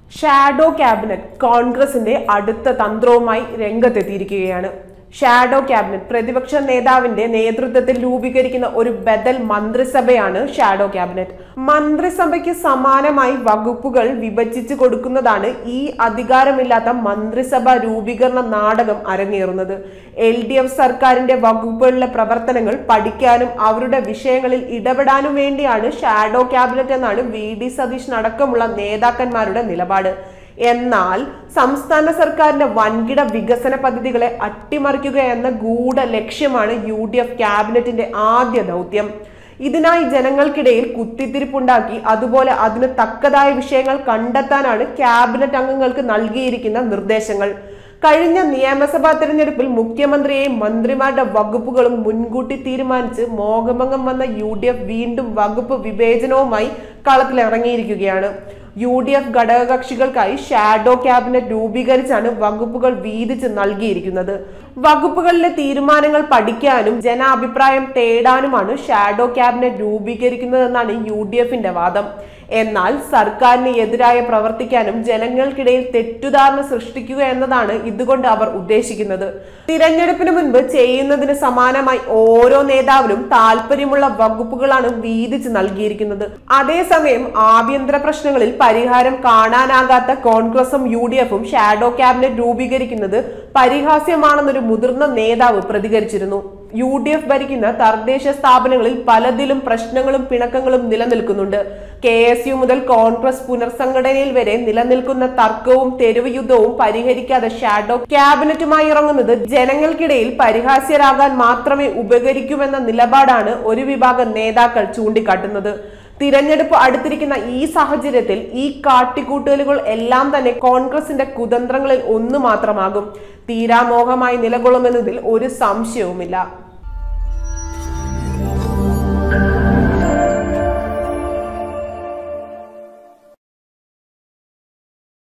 Shadow cabinet കോൺഗ്രസിന്റെ അടുത്ത തന്ത്രവുമായി രംഗത്തെത്തിയിരിക്കുകയാണ്. ഷാഡോ ക്യാബിനറ്റ് പ്രതിപക്ഷ നേതാവിന്റെ നേതൃത്വത്തിൽ രൂപീകരിക്കുന്ന ഒരു ബദൽ മന്ത്രിസഭയാണ് ഷാഡോ ക്യാബിനറ്റ്. മന്ത്രിസഭയ്ക്ക് സമാനമായി വകുപ്പുകൾ വിഭജിച്ചു കൊടുക്കുന്നതാണ് ഈ അധികാരമില്ലാത്ത മന്ത്രിസഭ രൂപീകരണ നാടകം അരങ്ങേറുന്നത്. LDF സർക്കാരിന്റെ വകുപ്പുകളിലെ പ്രവർത്തനങ്ങൾ പഠിക്കാനും അവരുടെ വിഷയങ്ങളിൽ ഇടപെടാനും വേണ്ടിയാണ് ഷാഡോ ക്യാബിനറ്റ് എന്നാണ് VD സതീശൻ അടക്കമുള്ള നേതാക്കന്മാരുടെ നിലപാട്. എന്നാൽ സംസ്ഥാന സർക്കാരിന്റെ വൻകിട വികസന പദ്ധതികളെ അട്ടിമറിക്കുക എന്ന ഗൂഢ ലക്ഷ്യമാണ് UDF ക്യാബിനറ്റിന്റെ ആദ്യ ദൗത്യം. ഇതിനായി ജനങ്ങൾക്കിടയിൽ കുത്തിത്തിരിപ്പുണ്ടാക്കി അതുപോലെ അതിന് തക്കതായ വിഷയങ്ങൾ കണ്ടെത്താനാണ് ക്യാബിനറ്റ് അംഗങ്ങൾക്ക് നൽകിയിരിക്കുന്ന നിർദ്ദേശങ്ങൾ. കഴിഞ്ഞ നിയമസഭാ തെരഞ്ഞെടുപ്പിൽ മുഖ്യമന്ത്രിയെയും മന്ത്രിമാരുടെ വകുപ്പുകളും മുൻകൂട്ടി തീരുമാനിച്ച് മോഹഭംഗം വന്ന UDF വീണ്ടും വകുപ്പ് വിവേചനവുമായി കളത്തിലിറങ്ങിയിരിക്കുകയാണ്. UDF ഘടകകക്ഷികൾക്കായി ഷാഡോ ക്യാബിനറ്റ് രൂപീകരിച്ചാണ് വകുപ്പുകൾ വീതിച്ച് നൽകിയിരിക്കുന്നത്. വകുപ്പുകളിലെ തീരുമാനങ്ങൾ പഠിക്കാനും ജനാഭിപ്രായം തേടാനുമാണ് ഷാഡോ ക്യാബിനറ്റ് രൂപീകരിക്കുന്നതെന്നാണ് UDFന്റെ വാദം. എന്നാൽ സർക്കാരിന് എതിരായി പ്രവർത്തിക്കാനും ജനങ്ങൾക്കിടയിൽ തെറ്റുധാരണ സൃഷ്ടിക്കുക എന്നതാണ് ഇതുകൊണ്ട് അവർ ഉദ്ദേശിക്കുന്നത്. തിരഞ്ഞെടുപ്പിന് മുൻപ് ചെയ്യുന്നതിന് സമാനമായി ഓരോ നേതാവിനും താല്പര്യമുള്ള വകുപ്പുകളാണ് വീതിച്ച് നൽകിയിരിക്കുന്നത്. അതേസമയം ആഭ്യന്തര പ്രശ്നങ്ങളിൽ പരിഹാരം കാണാനാകാത്ത കോൺഗ്രസും UDFും ഷാഡോ ക്യാബിനറ്റ് രൂപീകരിക്കുന്നത് പരിഹാസ്യമാണെന്നൊരു മുതിർന്ന നേതാവ് പ്രതികരിച്ചിരുന്നു. UDF ഭരിക്കുന്ന തദ്ദേശ സ്ഥാപനങ്ങളിൽ പലതിലും പ്രശ്നങ്ങളും പിണക്കങ്ങളും നിലനിൽക്കുന്നുണ്ട്. KSU മുതൽ കോൺഗ്രസ് പുനർസംഘടനയിൽ വരെ നിലനിൽക്കുന്ന തർക്കവും തെരുവ് യുദ്ധവും പരിഹരിക്കാതെ ഷാഡോ ക്യാബിനറ്റുമായി ഇറങ്ങുന്നത് ജനങ്ങൾക്കിടയിൽ പരിഹാസ്യരാകാൻ മാത്രമേ ഉപകരിക്കുമെന്ന നിലപാടാണ് ഒരു വിഭാഗം നേതാക്കൾ ചൂണ്ടിക്കാട്ടുന്നത്. തിരഞ്ഞെടുപ്പ് അടുത്തിരിക്കുന്ന ഈ സാഹചര്യത്തിൽ ഈ കാട്ടിക്കൂട്ടലുകൾ എല്ലാം തന്നെ കോൺഗ്രസിന്റെ കുതന്ത്രങ്ങളിൽ ഒന്ന് മാത്രമാകും. തീരാമോഹമായി നിലകൊള്ളുമെന്നതിൽ ഒരു സംശയവുമില്ല.